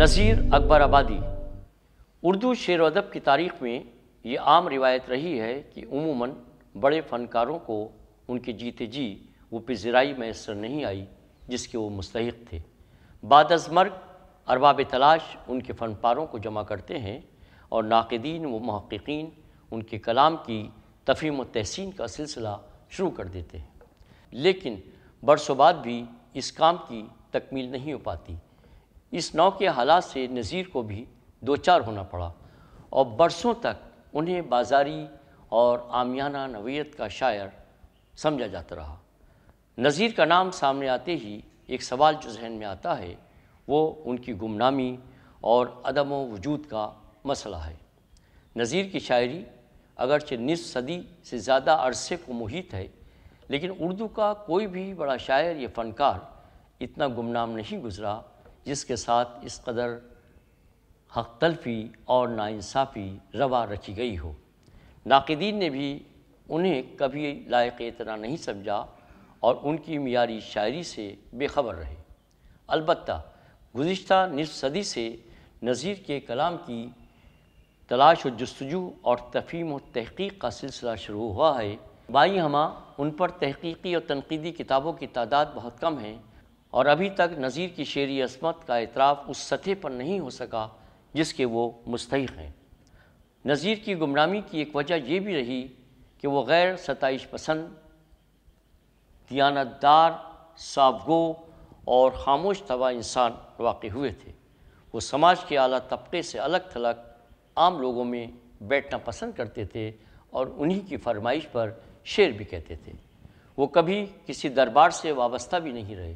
نذیر اکبر آبادی۔ اردو شعر و ادب کی تاریخ میں یہ عام روایت رہی ہے کہ عموماً بڑے فنکاروں کو ان کے جیتے جی وہ پذیرائی میسر نہیں آئی جس کے وہ مستحق تھے۔ بعد از مرگ ارباب تلاش ان کے فن پاروں کو جمع کرتے ہیں اور ناقدین و محققین ان کے کلام کی تفہیم و تحسین کا سلسلہ شروع کر دیتے ہیں، لیکن برسوں بعد بھی اس کام کی تکمیل نہیں ہو پاتی۔ اس نوع کے حالات سے نذیر کو بھی دوچار ہونا پڑا اور برسوں تک انہیں بازاری اور عامیانہ نوعیت کا شاعر سمجھا جاتا رہا۔ نذیر کا نام سامنے آتے ہی ایک سوال جو ذہن میں آتا ہے وہ ان کی گمنامی اور عدم و وجود کا مسئلہ ہے۔ نذیر کی شاعری اگرچہ نصف صدی سے زیادہ عرصے کو محیط ہے، لیکن اردو کا کوئی بھی بڑا شاعر یا فنکار اتنا گمنام نہیں گزرا جس کے ساتھ اس قدر حق تلفی اور ناانصافی روا رچی گئی ہو۔ ناقدین نے بھی انہیں کبھی لائق اعتنا نہیں سمجھا اور ان کی معیاری شاعری سے بے خبر رہے۔ البتہ گزشتہ نصف صدی سے نذیر کے کلام کی تلاش و جستجو اور تفہیم و تحقیق کا سلسلہ شروع ہوا ہے۔ بائیں ہمہ ان پر تحقیقی اور تنقیدی کتابوں کی تعداد بہت کم ہے اور ابھی تک نذیر کی شعری عظمت کا اعتراف اس سطح پر نہیں ہو سکا جس کے وہ مستحق ہیں۔ نذیر کی گمنامی کی ایک وجہ یہ بھی رہی کہ وہ غیر ستائش پسند، دیانت دار، صاف گو اور خاموش طبع انسان واقع ہوئے تھے۔ وہ سماج کے اعلیٰ طبقے سے الگ تھلگ عام لوگوں میں بیٹھنا پسند کرتے تھے اور انہی کی فرمائش پر شعر بھی کہتے تھے۔ وہ کبھی کسی دربار سے وابستہ بھی نہیں رہے۔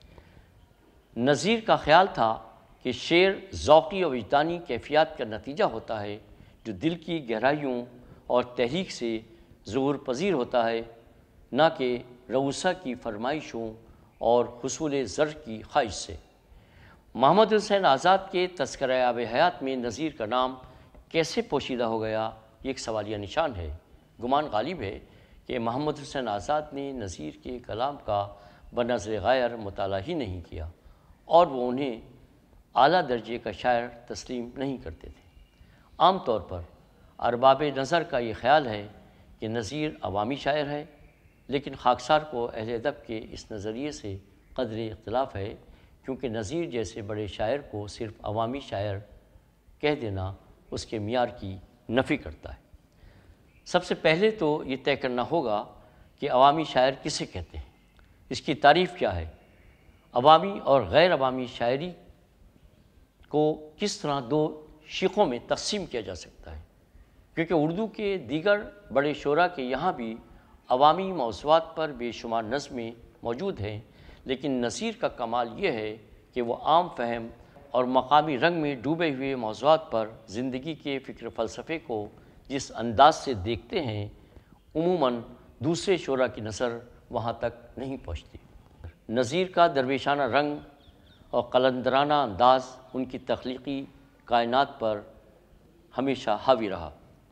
نذیر کا خیال تھا کہ شعر ذوقی اور وجدانی کیفیات کا نتیجہ ہوتا ہے جو دل کی گہرائیوں اور تحریک سے ظہور پذیر ہوتا ہے، نہ کہ رؤسا کی فرمائشوں اور حصول زر کی خواہش سے۔ محمد حسین آزاد کے تذکرہ آب حیات میں نذیر کا نام کیسے پوشیدہ ہو گیا، یہ ایک سوالیہ نشان ہے۔ گمان غالب ہے کہ محمد حسین آزاد نے نذیر کے کلام کا بنظر غیر مطالعہ ہی نہیں کیا اور وہ انہیں اعلیٰ درجے کا شاعر تسلیم نہیں کرتے تھے۔ عام طور پر ارباب نظر کا یہ خیال ہے کہ نذیر عوامی شاعر ہے، لیکن خاکسار کو اہل ادب کے اس نظریے سے قدر اختلاف ہے، کیونکہ نذیر جیسے بڑے شاعر کو صرف عوامی شاعر کہہ دینا اس کے معیار کی نفی کرتا ہے۔ سب سے پہلے تو یہ طے کرنا ہوگا کہ عوامی شاعر کسے کہتے ہیں، اس کی تعریف کیا ہے۔ عوامی اور غیر عوامی شاعری کو کس طرح دو شقوں میں تقسیم کیا جا سکتا ہے، کیونکہ اردو کے دیگر بڑے شعراء کے یہاں بھی عوامی موضوعات پر بے شمار نظمیں موجود ہیں، لیکن نذیر کا کمال یہ ہے کہ وہ عام فہم اور مقامی رنگ میں ڈوبے ہوئے موضوعات پر زندگی کے فکر فلسفے کو جس انداز سے دیکھتے ہیں، عموماً دوسرے شعراء کی نظر وہاں تک نہیں پہنچتی۔ نذیر کا درویشانہ رنگ اور قلندرانہ انداز ان کی تخلیقی کائنات پر ہمیشہ حاوی رہا۔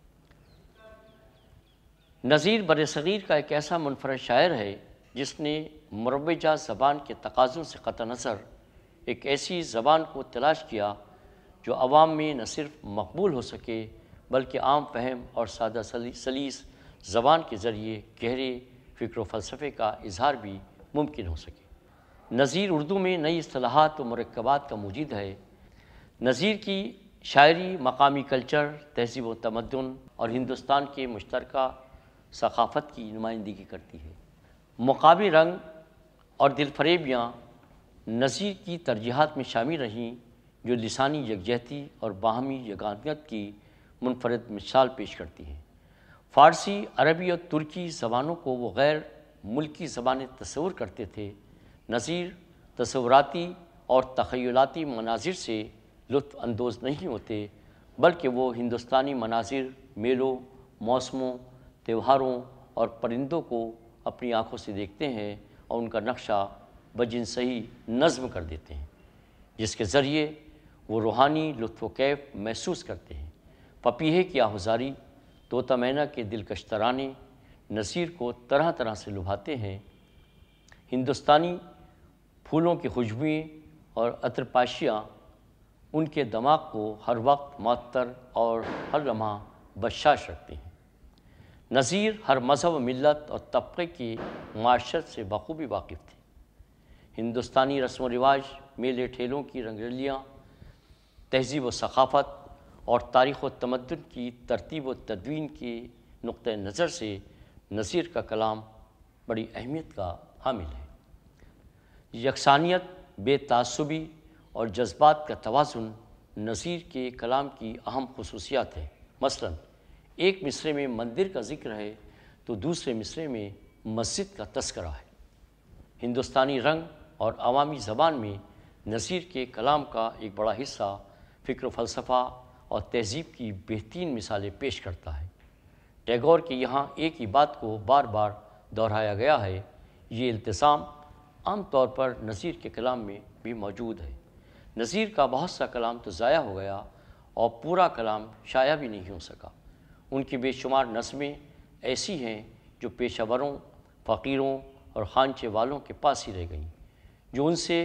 نذیر برصغیر کا ایک ایسا منفرد شاعر ہے جس نے مروجہ زبان کے تقاضوں سے قطع نظر ایک ایسی زبان کو تلاش کیا جو عوام میں نہ صرف مقبول ہو سکے بلکہ عام فہم اور سادہ سلیس زبان کے ذریعے گہرے فکر و فلسفے کا اظہار بھی ممکن ہو سکے۔ نذیر اردو میں نئی اصطلاحات و مرکبات کا موجد ہے۔ نذیر کی شاعری مقامی کلچر، تہذیب و تمدن اور ہندوستان کے مشترکہ ثقافت کی نمائندگی کرتی ہے۔ مقامی رنگ اور دل فریبیاں نذیر کی ترجیحات میں شامل رہیں جو لسانی یکجہتی اور باہمی یگانگت کی منفرد مثال پیش کرتی ہیں۔ فارسی، عربی اور ترکی زبانوں کو وہ غیر ملکی زبانیں تصور کرتے تھے۔ نذیر تصوراتی اور تخیلاتی مناظر سے لطف اندوز نہیں ہوتے، بلکہ وہ ہندوستانی مناظر، میلوں، موسموں، تہواروں اور پرندوں کو اپنی آنکھوں سے دیکھتے ہیں اور ان کا نقشہ بجنسہی نظم کر دیتے ہیں، جس کے ذریعے وہ روحانی لطف و کیف محسوس کرتے ہیں۔ پپیہے کی آہوزاری، طوطا مینا کے دلکش ترانے نذیر کو طرح طرح سے لبھاتے ہیں۔ ہندوستانی پھولوں کی خوشبوئیں اور عطر پاشیاں ان کے دماغ کو ہر وقت معطر اور ہر لمحہ بشاش رکھتی ہیں۔ نذیر ہر مذہب و ملت اور طبقے کی معاشرت سے بخوبی واقف تھے۔ ہندوستانی رسم و رواج، میلے ٹھیلوں کی رنگرلیاں، تہذیب و ثقافت اور تاریخ و تمدن کی ترتیب و تدوین کے نقطہ نظر سے نذیر کا کلام بڑی اہمیت کا حامل ہے۔ یکسانیت، بے تعصبی اور جذبات کا توازن نذیر کے کلام کی اہم خصوصیات ہیں۔ مثلاً ایک مصرعے میں مندر کا ذکر ہے تو دوسرے مصرعے میں مسجد کا تذکرہ ہے۔ ہندوستانی رنگ اور عوامی زبان میں نذیر کے کلام کا ایک بڑا حصہ فکر و فلسفہ اور تہذیب کی بہترین مثالیں پیش کرتا ہے۔ ٹیگور کے یہاں ایک ہی بات کو بار بار دہرایا گیا ہے، یہ التزام عام طور پر نذیر کے کلام میں بھی موجود ہے۔ نذیر کا بہت سا کلام تو ضائع ہو گیا اور پورا کلام شائع بھی نہیں ہو سکا۔ ان کی بے شمار نظمیں ایسی ہیں جو پیشہ وروں، فقیروں اور خانچے والوں کے پاس ہی رہ گئیں، جو ان سے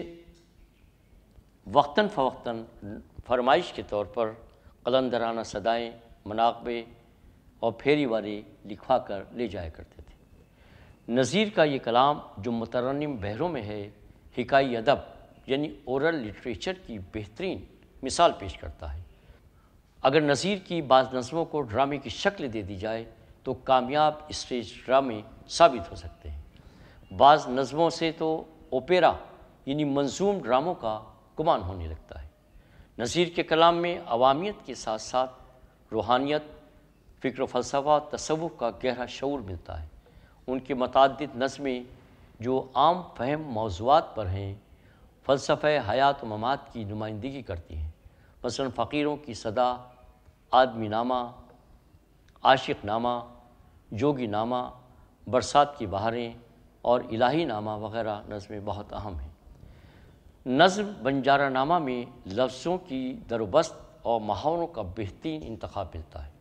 وقتاً فوقتاً فرمائش کے طور پر قلندرانہ صدائیں، مناقبے اور پھیری والے لکھوا کر لے جایا کرتے تھے۔ نذیر کا یہ کلام جو مترنم بحروں میں ہے، حکائی ادب یعنی اورل لٹریچر کی بہترین مثال پیش کرتا ہے۔ اگر نذیر کی بعض نظموں کو ڈرامے کی شکل دے دی جائے تو کامیاب اسٹیج ڈرامے ثابت ہو سکتے ہیں۔ بعض نظموں سے تو اوپیرا یعنی منظوم ڈراموں کا گمان ہونے لگتا ہے۔ نذیر کے کلام میں عوامیت کے ساتھ ساتھ روحانیت، فکر و فلسفہ، تصوف کا گہرا شعور ملتا ہے۔ ان کی متعدد نظمیں جو عام فہم موضوعات پر ہیں، فلسفہ حیات و ممات کی نمائندگی کرتی ہیں۔ مثلاً فقیروں کی صدا، آدمی نامہ، عاشق نامہ، جوگی نامہ، برسات کی بہاریں اور الہی نامہ وغیرہ نظمیں بہت اہم ہیں۔ نظم بنجارہ نامہ میں لفظوں کی در و بست اور محاوروں کا بہترین انتخاب ملتا ہے۔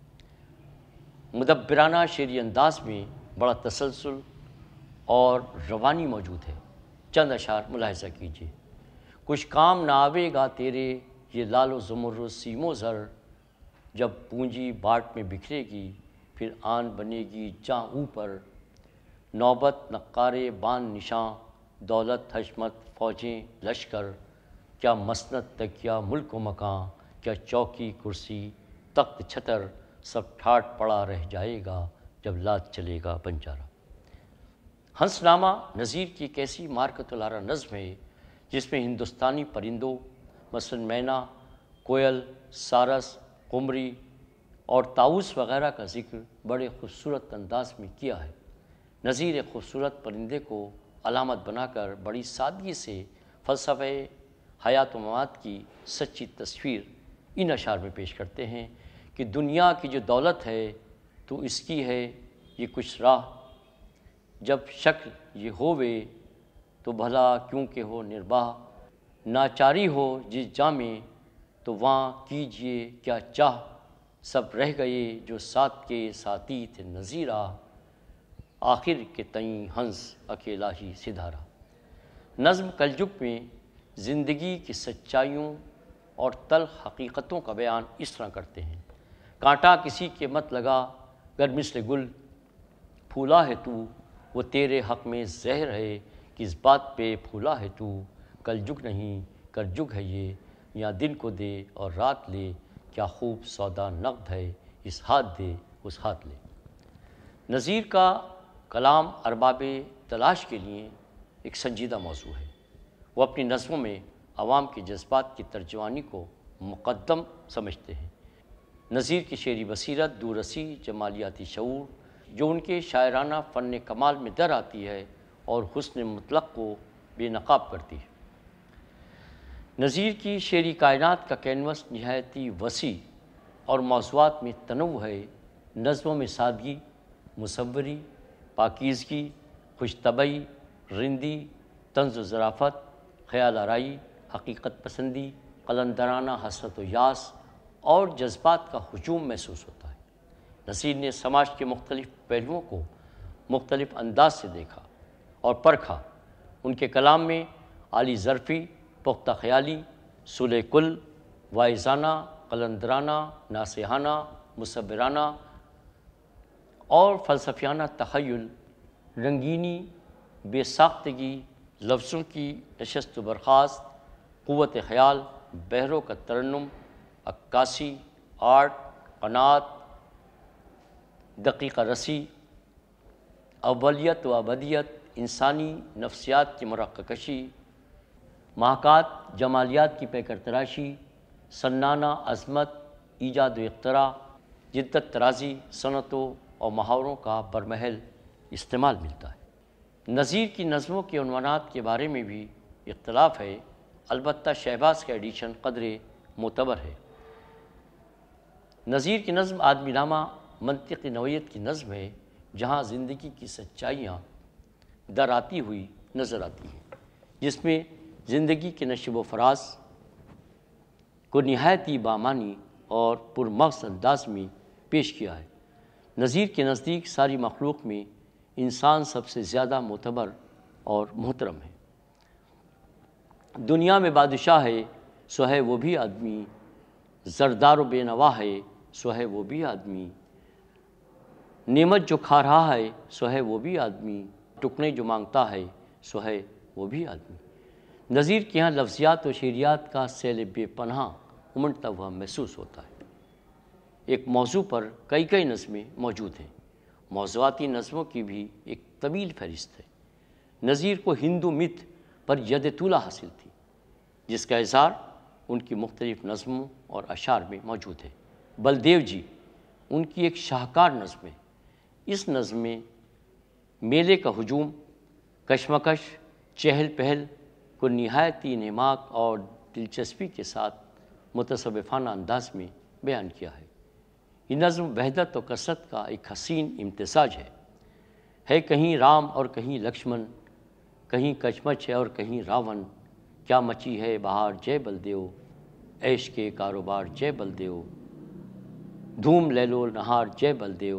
مدبرانہ شعری انداز میں بڑا تسلسل اور روانی موجود ہے۔ چند اشعار ملاحظہ کیجیے۔ کچھ کام نہ آوے گا تیرے یہ لال و زمرد سیم و زر، جب پونجی باٹ میں بکھرے گی پھر آن بنے گی جاں اوپر، نوبت نقارے بان نشاں دولت حشمت فوجیں لشکر، کیا مسند تکیہ ملک و مکاں، کیا چوکی کرسی تخت چھتر، سب ٹھاٹ پڑا رہ جائے گا جب لات چلے گا بنجارہ۔ ہنس نامہ نذیر کی ایک ایسی مارکت الارا نظم ہے جس میں ہندوستانی پرندوں مثلاً مینا، کوئل، سارس، قمری اور طاؤس وغیرہ کا ذکر بڑے خوبصورت انداز میں کیا ہے۔ نذیر ایک خوبصورت پرندے کو علامت بنا کر بڑی سادگی سے فلسفہ حیات و ممات کی سچی تصویر ان اشعار میں پیش کرتے ہیں کہ دنیا کی جو دولت ہے تو اس کی ہے یہ کچھ راہ، جب شکل یہ ہووے تو بھلا کیونکہ ہو نرباہ، ناچاری ہو جس جاں میں تو وہاں کیجئے کیا چاہ، سب رہ گئے جو ساتھ کے ساتھی تھے نذیرہ، آخر کے تئیں ہنس اکیلا ہی سدھارا۔ نظم کلجگ میں زندگی کی سچائیوں اور تلخ حقیقتوں کا بیان اس طرح کرتے ہیں۔ کانٹا کسی کے مت لگا گر مثل گل پھولا ہے تو، وہ تیرے حق میں زہر ہے کس بات پہ پھولا ہے تو، کلجگ نہیں کرجگ ہے یہ، یا دن کو دے اور رات لے، کیا خوب سودا نقد ہے اس ہاتھ دے اس ہاتھ لے۔ نذیر کا کلام ارباب تلاش کے لیے ایک سنجیدہ موضوع ہے۔ وہ اپنی نظموں میں عوام کے جذبات کی ترجمانی کو مقدم سمجھتے ہیں۔ نذیر کی شعری بصیرت، دورسی جمالیاتی شعور جو ان کے شاعرانہ فن کمال میں در آتی ہے اور حسن مطلق کو بے نقاب کرتی ہے۔ نذیر کی شعری کائنات کا کینوس نہایتی وسیع اور موضوعات میں تنوع ہے۔ نظموں میں سادگی، مصوری، پاکیزگی، خوش طبعی، رندی، طنز و ظرافت، خیال آرائی، حقیقت پسندی، قلندرانہ حسرت و یاس اور جذبات کا ہجوم محسوس ہوتا ہے۔ نذیر نے سماج کے مختلف پہلوؤں کو مختلف انداز سے دیکھا اور پرکھا۔ ان کے کلام میں عالی ظرفی، پختہ خیالی، صلح کل واعظانہ، قلندرانہ، ناصحانہ، مصورانہ اور فلسفیانہ تخیل، رنگینی، بے ساختگی، لفظوں کی نشست و برخاست، قوت خیال، بحروں کا ترنم، عکاسی، آرٹ، قناعت، دقیقہ رسی، اولیت و ابدیت، انسانی نفسیات کی مرقع کشی، محاکات، جمالیات کی پیکر تراشی، سنانہ عظمت، ایجاد و اختراع، جدت ترازی، صنعتوں اور محاوروں کا برمحل استعمال ملتا ہے۔ نظیر کی نظموں کے عنوانات کے بارے میں بھی اختلاف ہے، البتہ شہباز کا ایڈیشن قدرے معتبر ہے۔ نظیر کی نظم آدمی نامہ منطقی نوعیت کی نظم ہے، جہاں زندگی کی سچائیاں در آتی ہوئی نظر آتی ہیں، جس میں زندگی کے نشیب و فراز کو نہایت ہی بامعنی اور پرمغز انداز میں پیش کیا ہے۔ نظیر کے نزدیک ساری مخلوق میں انسان سب سے زیادہ معتبر اور محترم ہے۔ دنیا میں بادشاہ ہے سو ہے وہ بھی آدمی، زردار و بے نوا ہے سو ہے وہ بھی آدمی، نعمت جو کھا رہا ہے سو ہے وہ بھی آدمی، ٹکڑے جو مانگتا ہے سو ہے وہ بھی آدمی۔ نظیر کے یہاں لفظیات و شعریات کا سیل بے پناہ امڑتا ہوا محسوس ہوتا ہے۔ ایک موضوع پر کئی نظمیں موجود ہیں، موضوعاتی نظموں کی بھی ایک طویل فہرست ہے۔ نظیر کو ہندو مت پر ید طولہ حاصل تھی، جس کا اظہار ان کی مختلف نظموں اور اشعار میں موجود ہے۔ بلدیو جی ان کی ایک شاہکار نظم ہے۔ اس نظم میں میلے کا ہجوم، کشمکش، چہل پہل کو نہایت ہی انہماک اور دلچسپی کے ساتھ متصوفانہ انداز میں بیان کیا ہے۔ یہ نظم وحدت و کثرت کا ایک حسین امتزاج ہے کہیں رام اور کہیں لکشمن، کہیں کچمچ ہے اور کہیں راون، کیا مچی ہے بہار جے بلدیو، عیش کے کاروبار جے بلدیو، دھوم لے لو نہار جے بلدیو،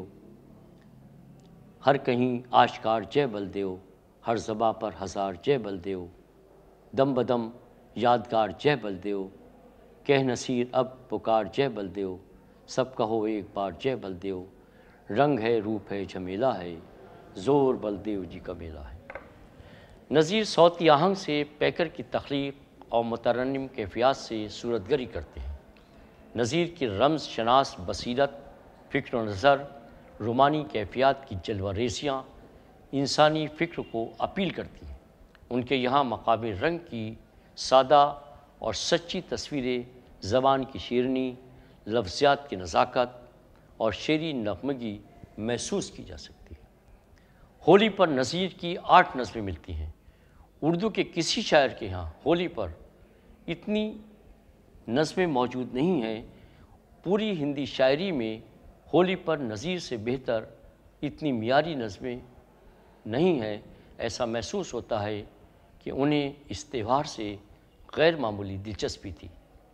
ہر کہیں آشکار جے بلدیو، ہر زباں پر ہزار جے بلدیو، دم بدم یادگار جے بلدیو، کہہ نصیر اب پکار جے بلدیو، سب کہو ایک بار جے بلدیو، رنگ ہے روپ ہے جھمیلا ہے، زور بلدیو جی کا میلہ ہے۔ نظیر صوتی آہنگ سے پیکر کی تخلیق اور مترنم کیفیات سے صورتگری کرتے ہیں۔ نظیر کی رمز شناس بصیرت، فکر و نظر، رومانی کیفیات کی جلوہ ریزیاں انسانی فکر کو اپیل کرتی ہیں۔ ان کے یہاں مقام رنگ کی سادہ اور سچی تصویریں، زبان کی شیرینی، لفظیات کی نزاکت اور شعری نغمگی محسوس کی جا سکتی ہے۔ ہولی پر نظیر کی 8 نظمیں ملتی ہیں۔ اردو کے کسی شاعر کے ہاں ہولی پر اتنی نظمیں موجود نہیں ہیں۔ پوری ہندی شاعری میں ہولی پر نظیر سے بہتر اتنی معیاری نظمیں نہیں ہیں۔ ایسا محسوس ہوتا ہے کہ انہیں اس تہوار سے غیر معمولی دلچسپی تھی۔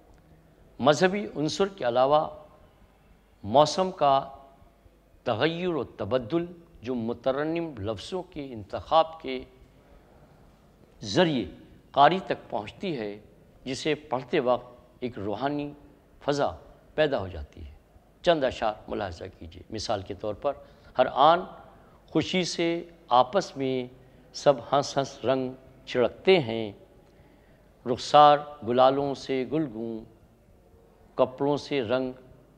مذہبی عنصر کے علاوہ موسم کا تغیر و تبدل جو مترنم لفظوں کے انتخاب کے ذریعے قاری تک پہنچتی ہے، جسے پڑھتے وقت ایک روحانی فضا پیدا ہو جاتی ہے۔ چند اشعار ملاحظہ کیجیے۔ مثال کے طور پر، ہر آن خوشی سے آپس میں سب ہنس ہنس رنگ چھڑکتے ہیں، رخسار گلالوں سے گلگوں، کپڑوں سے رنگ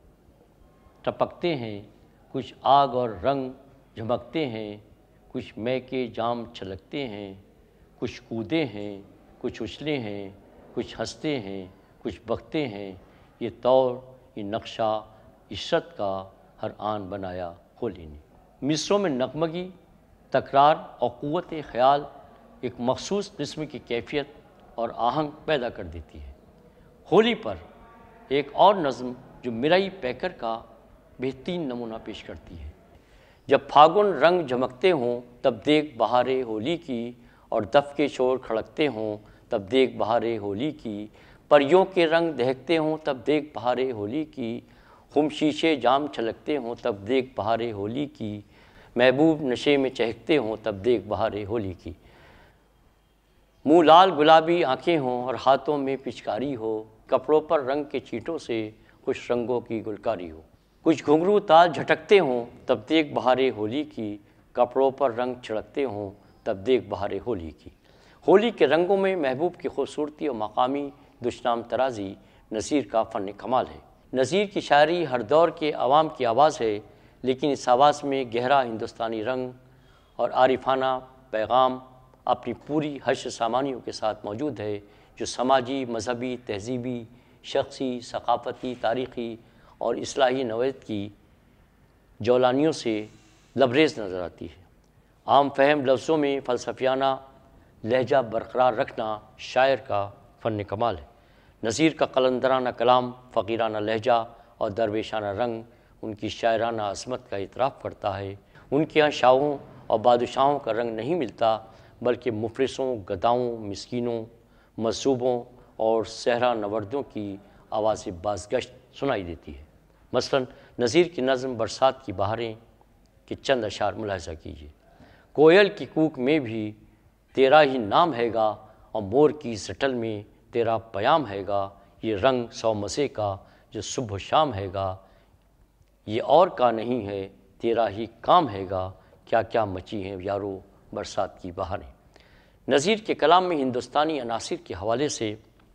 ٹپکتے ہیں، کچھ آگ اور رنگ جھمکتے ہیں، کچھ مے کے جام چھلکتے ہیں، کچھ کودے ہیں، کچھ اچھلے ہیں، کچھ ہنستے ہیں، کچھ بکتے ہیں، یہ طور یہ نقشہ عشرت کا ہر آن بنایا ہولی نے۔ مصروں میں نغمگی، تکرار اور قوت خیال ایک مخصوص قسم کی کیفیت اور آہنگ پیدا کر دیتی ہے۔ ہولی پر ایک اور نظم جو میرائی پیکر کا بہترین نمونہ پیش کرتی ہے۔ جب پھاگن رنگ جھمکتے ہوں تب دیکھ بہارے ہولی کی، اور دف کے شور کھڑکتے ہوں تب دیکھ بہارے ہولی کی، پریوں کے رنگ دہکتے ہوں تب دیکھ بہارے ہولی کی، خم شیشے جام چھلکتے ہوں تب دیکھ بہارے ہولی کی، محبوب نشے میں چہکتے ہوں تب دیکھ بہارے ہولی کی، منہ لال گلابی آنکھیں ہوں اور ہاتھوں میں پچکاری ہو، کپڑوں پر رنگ کے چیٹوں سے خوش رنگوں کی گلکاری ہو۔ کچھ گھنگرو تال جھٹکتے ہوں تب دیکھ بہارے ہولی کی، کپڑوں پر رنگ چھڑکتے ہوں تب دیکھ بہارے ہولی کی۔ ہولی کے رنگوں میں محبوب کی خوبصورتی اور مقامی دشنام ترازی نذیر کا فن کمال ہے۔ نذیر کی شاعری ہر دور کے عوام کی آواز ہے، لیکن اس آواز میں گہرا ہندوستانی رنگ اور عارفانہ پیغام اپنی پوری حشر سامانیوں کے ساتھ موجود ہے، جو سماجی، مذہبی، تہذیبی، شخصی، ثقافتی، تاریخی اور اصلاحی نوعیت کی جولانیوں سے لبریز نظر آتی ہے۔ عام فہم لفظوں میں فلسفیانہ لہجہ برقرار رکھنا شاعر کا فن کمال ہے۔ نذیر کا قلندرانہ کلام، فقیرانہ لہجہ اور درویشانہ رنگ ان کی شاعرانہ عظمت کا اعتراف کرتا ہے۔ ان کے یہاں شاہوں اور بادشاہوں کا رنگ نہیں ملتا، بلکہ مفلسوں، گداؤں، مسکینوں، مظلوموں اور صحرا نوردوں کی آواز بازگشت سنائی دیتی ہے۔ مثلاً نذیر کی نظم برسات کی بہاریں کے چند اشعار ملاحظہ کیجیے۔ کوئل کی کوک میں بھی تیرا ہی نام ہے گا، اور مور کی زٹل میں تیرا پیام ہے گا، یہ رنگ سو مزے کا جو صبح و شام ہے گا، یہ اور کا نہیں ہے تیرا ہی کام ہے گا، کیا کیا مچی ہیں یارو برسات کی بہاریں۔ نذیر کے کلام میں ہندوستانی عناصر کے حوالے سے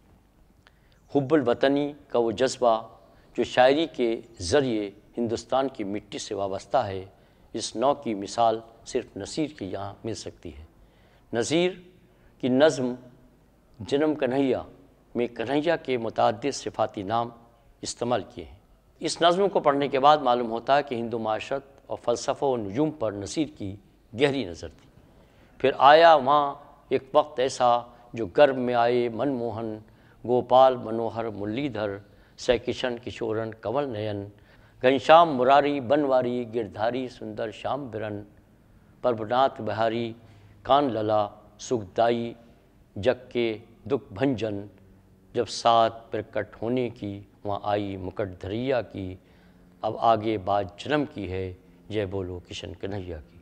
حب الوطنی کا وہ جذبہ جو شاعری کے ذریعے ہندوستان کی مٹی سے وابستہ ہے، اس نوع کی مثال صرف نذیر کے یہاں مل سکتی ہے۔ نذیر کی نظم جنم کنہیا میں کنہیا کے متعدد صفاتی نام استعمال کیے ہیں۔ اس نظم کو پڑھنے کے بعد معلوم ہوتا ہے کہ ہندو معاشرت اور فلسفہ و نجوم پر نذیر کی گہری نظر تھی۔ پھر آیا وہاں ایک وقت ایسا جو گرب میں آئے من موہن، گوپال منوہر مرلی دھر، سہ کشن کشورن کمل نین، گھنشام مراری بنواری گردھاری سندر شام برن، پربھناتھ بہاری کان للا سکھدائی جگ کے دکھ بھنجن، جب سات پرکٹ ہونے کی وہاں آئی مکٹ دھریا کی، اب آگے بات جنم کی ہے جے بولو کشن کنہیا کی۔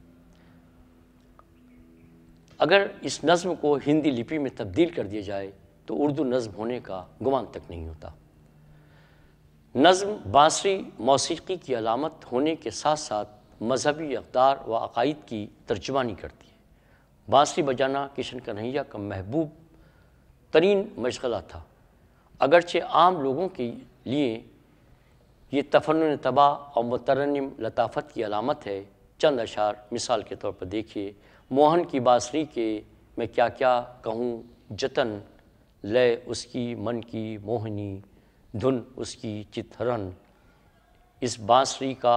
اگر اس نظم کو ہندی لپی میں تبدیل کر دیا جائے تو اردو نظم ہونے کا گمان تک نہیں ہوتا۔ نظم بانسری موسیقی کی علامت ہونے کے ساتھ ساتھ مذہبی اقدار و عقائد کی ترجمانی کرتی ہے۔ بانسری بجانا کشن کنہیا کا محبوب ترین مشغلہ تھا، اگرچہ عام لوگوں کے لیے یہ تفنن طبع اور مترنم لطافت کی علامت ہے۔ چند اشعار مثال کے طور پر دیکھیے۔ موہن کی بانسری کے میں کیا کیا کہوں جتن، لے اس کی من کی موہنی، دھن اس کی چتھرن، اس بانسری کا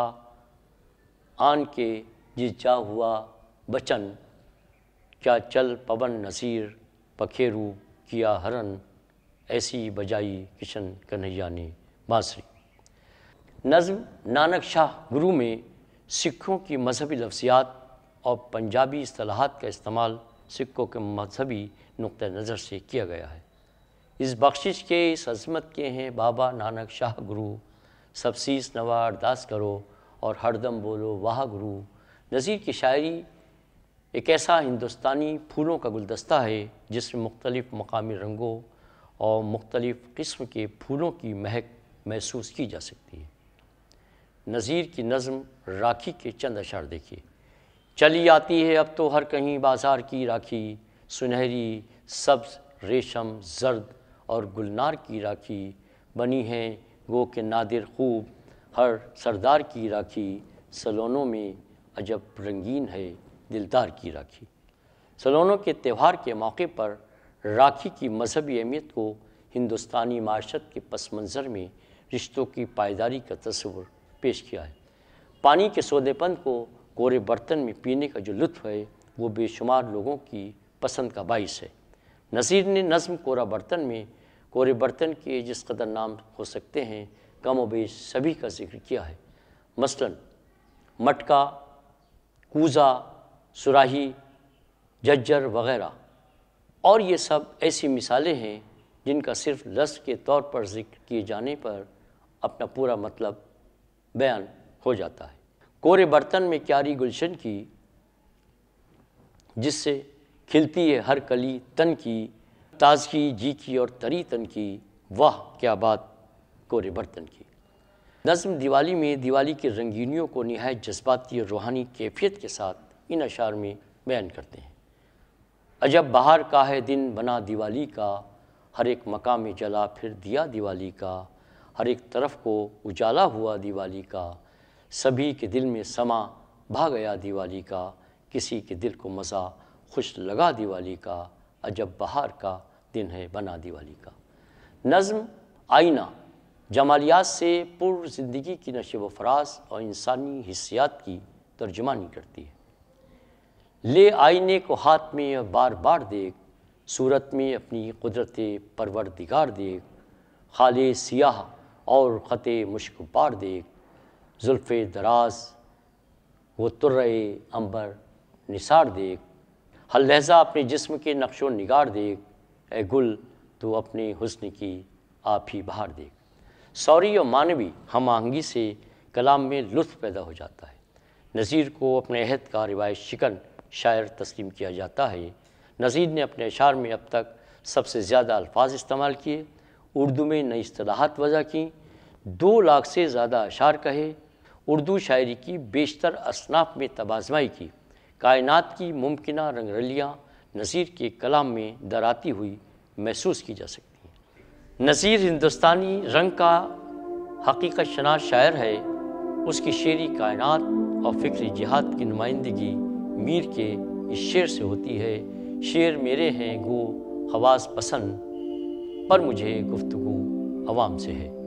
آن کے جس جا ہوا بچن، کیا چل پون نذیر پکھیرو کیا ہرن، ایسی بجائی کشن کنہیا نے بانسری۔ نظم نانک شاہ گرو میں سکھوں کی مذہبی لفظیات اور پنجابی اصطلاحات کا استعمال سکھوں کے مذہبی نقطہ نظر سے کیا گیا ہے۔ اس بخشش کے اس عظمت کے ہیں بابا نانک شاہ گرو، سب سیس نوا ارداس کرو اور ہر دم بولو واہ گرو۔ نذیر کی شاعری ایک ایسا ہندوستانی پھولوں کا گلدستہ ہے جس میں مختلف مقامی رنگوں اور مختلف قسم کے پھولوں کی مہک محسوس کی جا سکتی ہے۔ نذیر کی نظم راکھی کے چند اشعار دیکھیے۔ چلی آتی ہے اب تو ہر کہیں بازار کی راکھی، سنہری سبز ریشم زرد اور گلنار کی راکھی، بنی ہے گو کہ نادر خوب ہر سردار کی راکھی، سلونوں میں عجب رنگین ہے دلدار کی راکھی۔ سلونوں کے تہوار کے موقع پر راکھی کی مذہبی اہمیت کو ہندوستانی معاشرت کے پس منظر میں رشتوں کی پائیداری کا تصور پیش کیا ہے۔ پانی کے سودے پن کو کورے برتن میں پینے کا جو لطف ہے وہ بے شمار لوگوں کی پسند کا باعث ہے۔ نذیر نے نظم کورا برتن میں کورے برتن کے جس قدر نام ہو سکتے ہیں کم و بیش سبھی کا ذکر کیا ہے، مثلاً مٹکا، کوزا، سراہی، جھجھر وغیرہ، اور یہ سب ایسی مثالیں ہیں جن کا صرف لفظ کے طور پر ذکر کیے جانے پر اپنا پورا مطلب بیان ہو جاتا ہے۔ کورے برتن میں کیاری گلشن کی، جس سے کھلتی ہے ہر کلی تن کی، تازگی جی کی اور تری تن کی، واہ کیا بات کورے برتن کی۔ نظم دیوالی میں دیوالی کی رنگینیوں کو نہایت جذباتی اور روحانی کیفیت کے ساتھ ان اشعار میں بیان کرتے ہیں۔ عجب بہار کا ہے دن بنا دیوالی کا، ہر ایک مقام میں جلا پھر دیا دیوالی کا، ہر ایک طرف کو اجالا ہوا دیوالی کا، سبھی کے دل میں سما بھا گیا دیوالی کا، کسی کے دل کو مزہ خوش لگا دیوالی کا، عجب بہار کا دن ہے بنا دیوالی کا۔ نظم آئینہ جمالیات سے پر زندگی کی نشو و فراز اور انسانی حسیات کی ترجمانی کرتی ہے۔ لے آئینے کو ہاتھ میں بار بار دیکھ، صورت میں اپنی قدرت پروردگار دیکھ، خالِ سیاہ اور خط مشک بار دیکھ، زلف دراز وہ طرۂ عنبر نثار دیکھ، ہر لحظہ اپنے جسم کے نقش و نگار دیکھ، اے گل تو اپنے حسن کی آپ ہی بہار دیکھ۔ سوری اور معنوی ہم آہنگی سے کلام میں لطف پیدا ہو جاتا ہے۔ نظیر کو اپنے عہد کا روایت شکن شاعر تسلیم کیا جاتا ہے۔ نظیر نے اپنے اشعار میں اب تک سب سے زیادہ الفاظ استعمال کیے، اردو میں نئی اصطلاحات وضع کیں، 2 لاکھ سے زیادہ اشعار کہے، اردو شاعری کی بیشتر اصناف میں تبازمائی کی۔ کائنات کی ممکنہ رنگ رلیاں نظیر کے کلام میں دراتی ہوئی محسوس کی جا سکتی ہیں۔ نظیر ہندوستانی رنگ کا حقیقت شناس شاعر ہے۔ اس کی شعری کائنات اور فکری جہاد کی نمائندگی میر کے اس شعر سے ہوتی ہے۔ شعر میرے ہیں گو خواص پسند، پر مجھے گفتگو عوام سے ہے۔